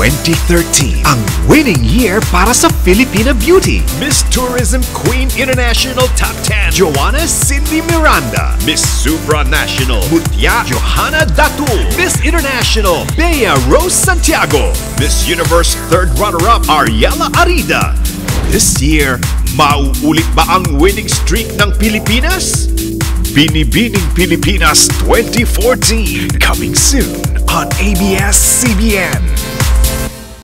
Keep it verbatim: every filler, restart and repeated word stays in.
twenty thirteen, ang winning year para sa Filipina Beauty. Miss Tourism Queen International Top ten, Joanna Cindy Miranda. Miss Supranational, Mutya Johanna Datul. Miss International, Bea Rose Santiago. Miss Universe third runner-up, Ariela Arida. This year, mauulit ba ang winning streak ng Pilipinas? Binibining Pilipinas twenty fourteen, coming soon on A B S C B N.